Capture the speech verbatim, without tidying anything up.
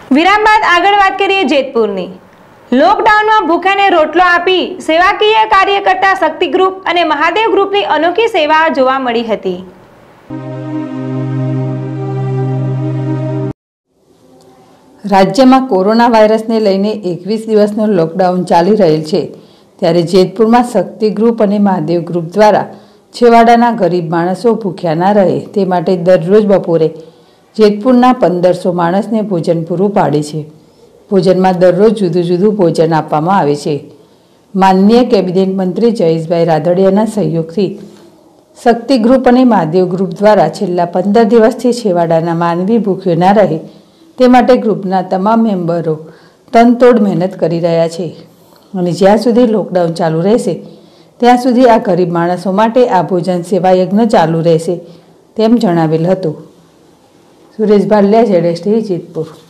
વિરામ બાદ આગળ વાત કરીએ જેતપુરની। લોકડાઉનમાં ભૂખ્યાને રોટલો આપી સેવાકીય કાર્ય કરતા શક્તિ ગ્રુપ અને મહાદેવ ગ્રુપની અનોખી સેવા જોવા મળી હતી। રાજ્યમાં કોરોના વાયરસને લઈને એકવીસ દિવસનો લોકડાઉન ચાલી રહેલ છે, ત્યારે જેતપુરમાં શક્તિ ગ્રુપ અને મહાદેવ ગ્રુપ દ્વારા છેવાડાના ગરીબ માણસો ભૂખ્યા ના રહે તે માટે દરરોજ બપોરે જેતપુરના પંદરસો માણસને ભોજન પૂરું પાડે છે। ભોજનમાં દરરોજ જુદું જુદું ભોજન આપવામાં આવે છે। માનનીય કેબિનેટ મંત્રી જયેશભાઈ રાદડિયાના સહયોગથી શક્તિ ગ્રુપ અને મહાદેવ ગ્રુપ દ્વારા છેલ્લા પંદર દિવસથી છેવાડાના માનવી ભૂખ્યો ના રહે તે માટે ગ્રુપના તમામ મેમ્બરો તનતોડ મહેનત કરી રહ્યા છે અને જ્યાં સુધી લોકડાઉન ચાલુ રહેશે ત્યાં સુધી આ ગરીબ માણસો માટે આ ભોજન સેવા યજ્ઞ ચાલુ રહેશે તેમ જણાવેલ હતું। સુરેશ ભાલિયા, જેડેશ ટીવી, જેતપુર।